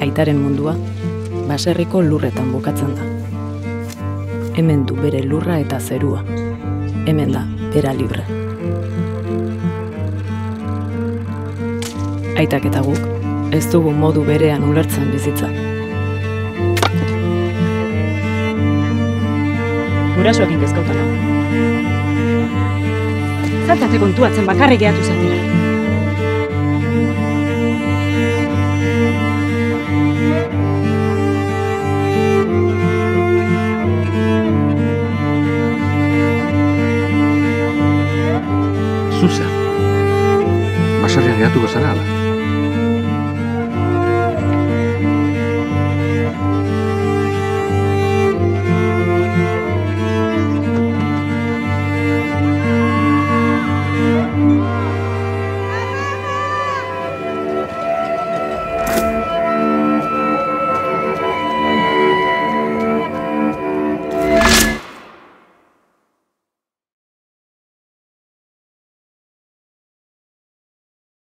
aitaren mundua, baserriko lurretan bukatzen da. Hemen du bere lurra eta zerua. Hemen da, bera libre. Aitak eta guk, ez dugu modu berean ulertzen bizitza. Gurasoekin kezkautana. Zaltate kontuatzen bakarrik gehatu zatera. Zuzer, baserrian gehatuko zara ala?